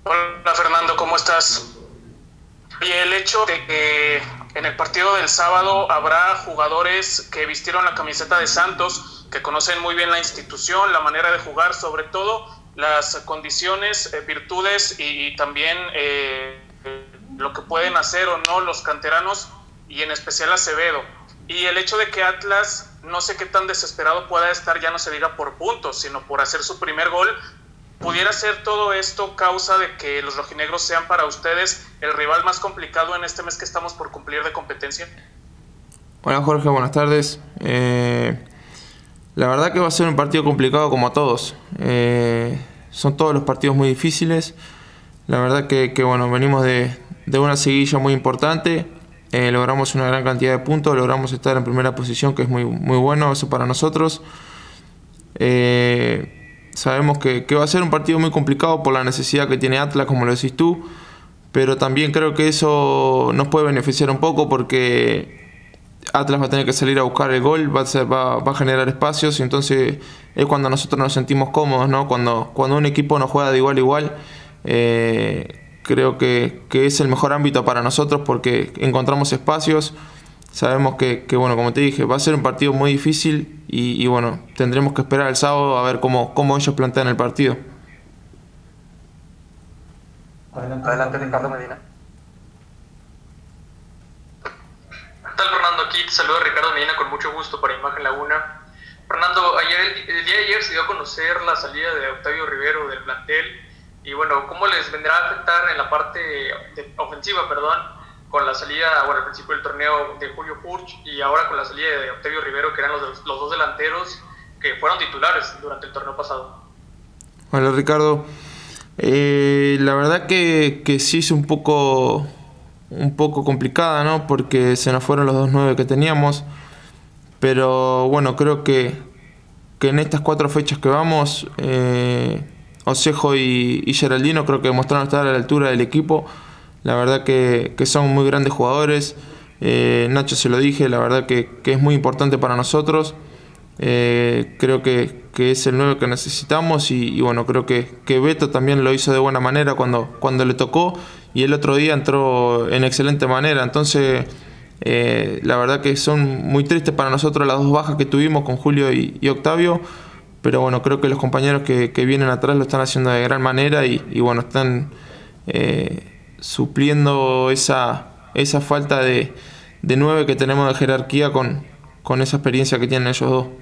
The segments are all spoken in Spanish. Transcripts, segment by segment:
Hola Fernando, ¿cómo estás? Y el hecho de que en el partido del sábado habrá jugadores que vistieron la camiseta de Santos, que conocen muy bien la institución, la manera de jugar, sobre todo las condiciones, virtudes y también lo que pueden hacer o no los canteranos y en especial Acevedo. Y el hecho de que Atlas, no sé qué tan desesperado pueda estar, ya no se diga por puntos, sino por hacer su primer gol, ¿pudiera ser todo esto causa de que los rojinegros sean para ustedes el rival más complicado en este mes que estamos por cumplir de competencia? Hola Jorge, buenas tardes. La verdad que va a ser un partido complicado como a todos. Son todos los partidos muy difíciles. La verdad que bueno, venimos de una seguilla muy importante. Logramos una gran cantidad de puntos, logramos estar en primera posición, que es muy bueno eso para nosotros. Sabemos que va a ser un partido muy complicado por la necesidad que tiene Atlas, como lo decís tú, pero también creo que eso nos puede beneficiar un poco porque Atlas va a tener que salir a buscar el gol, va a generar espacios, y entonces es cuando nosotros nos sentimos cómodos, ¿no? Cuando un equipo nos juega de igual a igual, creo que es el mejor ámbito para nosotros porque encontramos espacios. Sabemos que bueno, como te dije, va a ser un partido muy difícil y bueno, tendremos que esperar el sábado a ver cómo ellos plantean el partido. Adelante, Ricardo Medina. ¿Qué tal, Fernando? Aquí te saluda Ricardo Medina con mucho gusto para Imagen Laguna. Fernando, el día de ayer se dio a conocer la salida de Octavio Rivero del plantel y bueno, ¿cómo les vendrá a afectar en la parte ofensiva, con la salida, bueno, al principio del torneo de Julio Furch y ahora con la salida de Octavio Rivero, que eran los dos delanteros que fueron titulares durante el torneo pasado? Hola Ricardo, la verdad que sí es un poco complicada, ¿no? Porque se nos fueron los 2-9 que teníamos, pero bueno, creo que en estas 4 fechas que vamos, Osejo y Geraldino creo que demostraron estar a la altura del equipo. La verdad que son muy grandes jugadores. Nacho se lo dije, la verdad que es muy importante para nosotros. Creo que es el 9 que necesitamos y bueno, creo que Beto también lo hizo de buena manera cuando le tocó, y el otro día entró en excelente manera. Entonces la verdad que son muy tristes para nosotros las 2 bajas que tuvimos con Julio y Octavio, pero bueno, creo que los compañeros que vienen atrás lo están haciendo de gran manera y bueno, están supliendo esa falta de 9 que tenemos de jerarquía con esa experiencia que tienen ellos dos.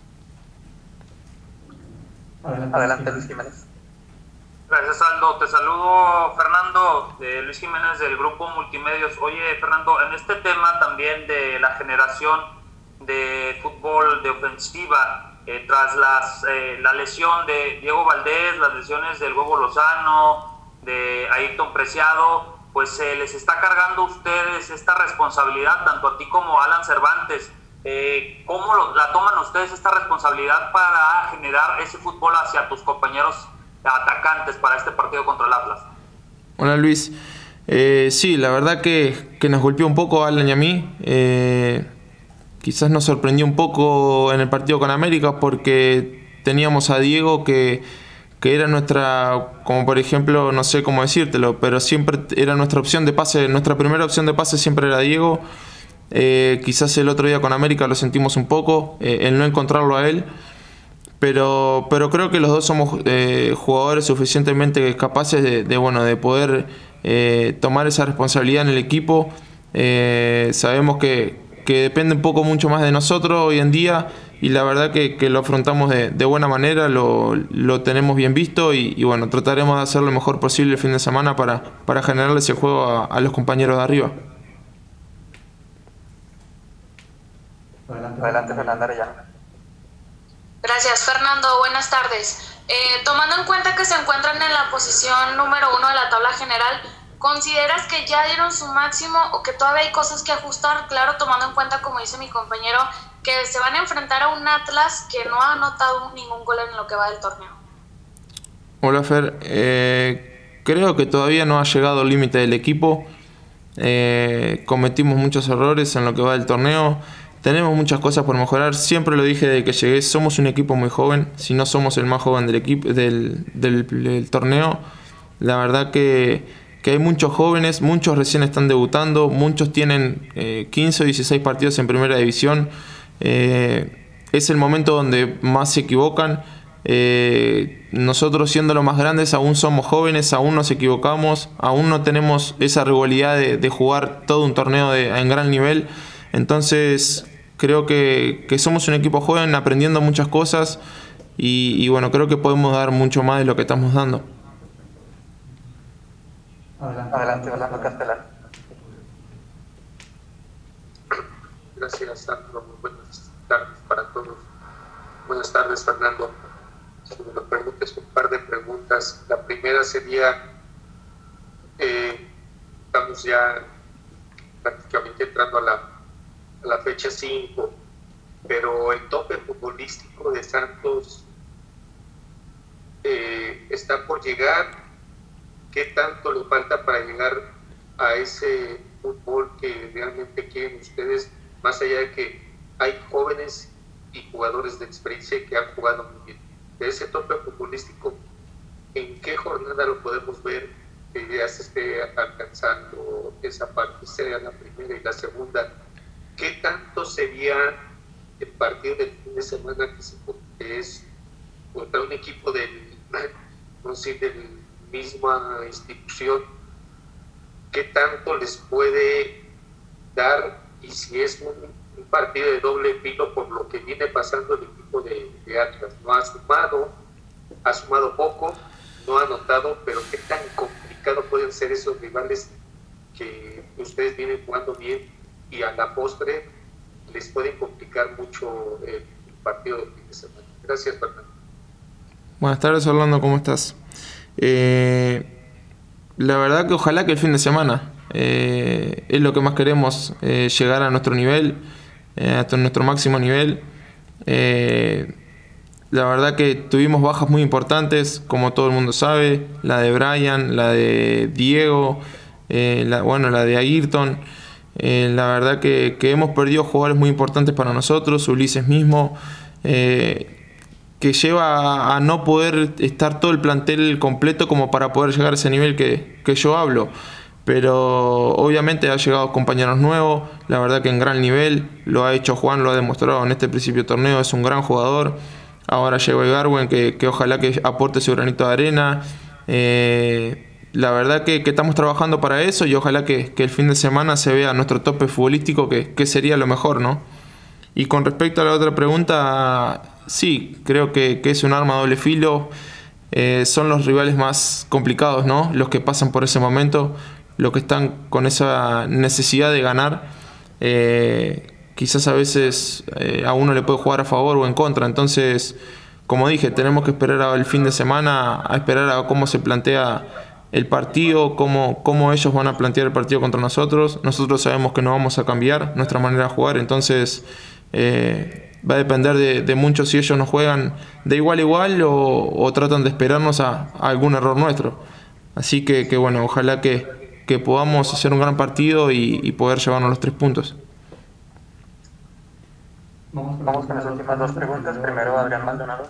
Adelante, Luis Jiménez. Gracias, Aldo. Te saludo, Fernando, de Luis Jiménez del Grupo Multimedios. Oye, Fernando, en este tema también de la generación de fútbol de ofensiva, tras la lesión de Diego Valdés, las lesiones del Huevo Lozano, de Ayrton Preciado, pues les está cargando a ustedes esta responsabilidad, tanto a ti como a Alan Cervantes. ¿Cómo la toman ustedes esta responsabilidad para generar ese fútbol hacia tus compañeros atacantes para este partido contra el Atlas? Hola Luis, sí, la verdad que nos golpeó un poco a Alan y a mí. Quizás nos sorprendió un poco en el partido con América porque teníamos a Diego que era nuestra, como por ejemplo, no sé cómo decírtelo, pero siempre era nuestra opción de pase, nuestra primera opción de pase siempre era Diego. Quizás el otro día con América lo sentimos un poco, el no encontrarlo a él, pero creo que los dos somos jugadores suficientemente capaces de poder tomar esa responsabilidad en el equipo. Sabemos que depende un poco mucho más de nosotros hoy en día, y la verdad que lo afrontamos de buena manera, lo tenemos bien visto y bueno, trataremos de hacer lo mejor posible el fin de semana para generarle ese juego a los compañeros de arriba. Adelante, Fernanda Arellano. Gracias, Fernando. Buenas tardes. Tomando en cuenta que se encuentran en la posición número 1 de la tabla general, ¿consideras que ya dieron su máximo o que todavía hay cosas que ajustar? Claro, tomando en cuenta, como dice mi compañero, que se van a enfrentar a un Atlas que no ha anotado ningún gol en lo que va del torneo. Hola Fer, creo que todavía no ha llegado el límite del equipo. Cometimos muchos errores en lo que va del torneo. Tenemos muchas cosas por mejorar. Siempre lo dije desde que llegué, somos un equipo muy joven, si no somos el más joven del equipo del torneo. La verdad que hay muchos jóvenes, muchos recién están debutando, muchos tienen 15 o 16 partidos en primera división. Es el momento donde más se equivocan. Nosotros, siendo los más grandes, aún somos jóvenes, aún nos equivocamos, aún no tenemos esa rivalidad de jugar todo un torneo en gran nivel. Entonces creo que somos un equipo joven aprendiendo muchas cosas y bueno, creo que podemos dar mucho más de lo que estamos dando. Adelante, Orlando Castellán. Gracias, Sandro. Buenas tardes para todos. Buenas tardes, Fernando. Si me lo permites, un par de preguntas. La primera sería, estamos ya prácticamente entrando a la fecha 5, pero el tope futbolístico de Santos está por llegar. ¿Qué tanto le falta para llegar a ese fútbol que realmente quieren ustedes, más allá de que hay jóvenes y jugadores de experiencia que han jugado muy bien? De ese tope futbolístico, ¿en qué jornada lo podemos ver que ya se esté alcanzando esa parte? Sería la primera. Y la segunda, ¿qué tanto sería el partido del fin de semana que es contra un equipo del misma institución? ¿Qué tanto les puede dar? Y si es un partido de doble filo por lo que viene pasando el equipo de Atlas. No ha sumado poco, no ha anotado, pero qué tan complicado pueden ser esos rivales que ustedes vienen jugando bien y a la postre les pueden complicar mucho el partido del fin de semana. Gracias, Fernando. Buenas tardes, Orlando, ¿cómo estás? La verdad que ojalá que el fin de semana es lo que más queremos, llegar a nuestro nivel, hasta nuestro máximo nivel. La verdad que tuvimos bajas muy importantes, como todo el mundo sabe, la de Brian, la de Diego, la de Ayrton. La verdad que hemos perdido jugadores muy importantes para nosotros, Ulises mismo, que lleva a no poder estar todo el plantel completo como para poder llegar a ese nivel que yo hablo. Pero obviamente ha llegado compañeros nuevos, la verdad que en gran nivel, lo ha hecho Juan, lo ha demostrado en este principio de torneo, es un gran jugador. Ahora llegó Igarwen, que ojalá que aporte su granito de arena. La verdad que estamos trabajando para eso y ojalá que el fin de semana se vea nuestro tope futbolístico, que sería lo mejor, ¿no? Y con respecto a la otra pregunta, sí, creo que es un arma a doble filo. Son los rivales más complicados, ¿no? Los que pasan por ese momento, los que están con esa necesidad de ganar. Quizás a veces a uno le puede jugar a favor o en contra. Entonces, como dije, tenemos que esperar al fin de semana, a esperar a cómo se plantea el partido, cómo ellos van a plantear el partido contra nosotros. Nosotros sabemos que no vamos a cambiar nuestra manera de jugar, entonces va a depender de mucho si ellos nos juegan de igual a igual o tratan de esperarnos a algún error nuestro. Así que bueno, ojalá que podamos hacer un gran partido y poder llevarnos los 3 puntos. Vamos con las últimas 2 preguntas. Primero, Adrián Maldonado.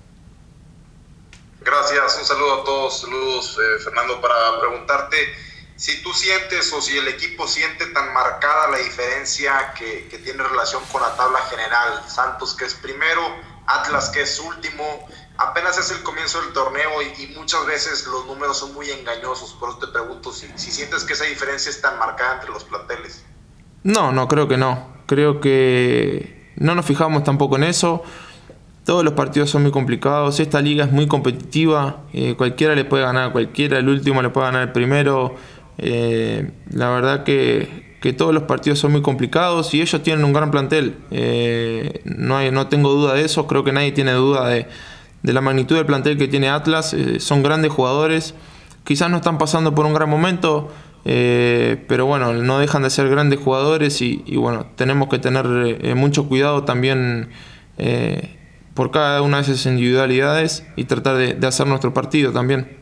Gracias, un saludo a todos. Saludos, Fernando, para preguntarte si tú sientes o si el equipo siente tan marcada la diferencia que tiene relación con la tabla general. Santos, que es primero, Atlas, que es último. Apenas es el comienzo del torneo y muchas veces los números son muy engañosos. Por eso te pregunto si sientes que esa diferencia es tan marcada entre los planteles. No, creo que no. Creo que no nos fijamos tampoco en eso. Todos los partidos son muy complicados. Esta liga es muy competitiva. Cualquiera le puede ganar a cualquiera. El último le puede ganar el primero. La verdad que todos los partidos son muy complicados y ellos tienen un gran plantel. No tengo duda de eso. Creo que nadie tiene duda de la magnitud del plantel que tiene Atlas. Son grandes jugadores. Quizás no están pasando por un gran momento, pero bueno, no dejan de ser grandes jugadores y bueno, tenemos que tener mucho cuidado también por cada una de esas individualidades y tratar de hacer nuestro partido también.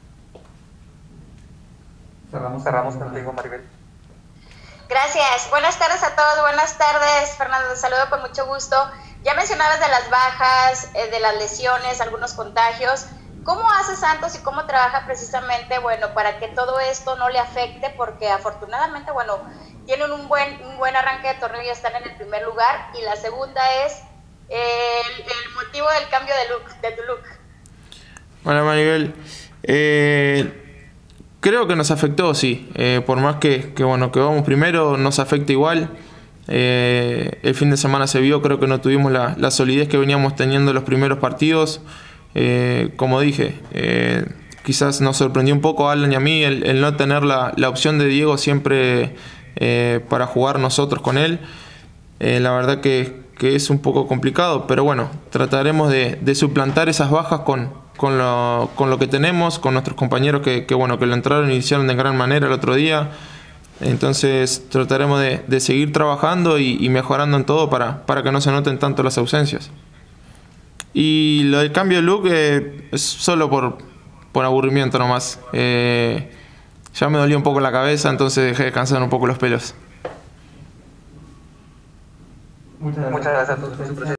Cerramos contigo, Maribel. Gracias. Buenas tardes a todos. Buenas tardes, Fernando. Te saludo con mucho gusto. Ya mencionabas de las bajas, de las lesiones, algunos contagios. ¿Cómo hace Santos y cómo trabaja precisamente, bueno, para que todo esto no le afecte? Porque afortunadamente, bueno, tienen un buen arranque de torneo y están en el primer lugar. Y la segunda es el motivo del cambio de tu look. Hola Maribel, creo que nos afectó, sí, por más que vamos primero, nos afecta igual. El fin de semana se vio, creo que no tuvimos la solidez que veníamos teniendo en los primeros partidos. Como dije, quizás nos sorprendió un poco a Alan y a mí el no tener la opción de Diego siempre para jugar nosotros con él. La verdad que es un poco complicado, pero bueno, trataremos de suplantar esas bajas con lo que tenemos, con nuestros compañeros que lo entraron y hicieron de gran manera el otro día. Entonces trataremos de seguir trabajando y mejorando en todo para que no se noten tanto las ausencias. Y lo del cambio de look es solo por aburrimiento nomás. Ya me dolió un poco la cabeza, entonces dejé descansar un poco los pelos. Muchas gracias a todos.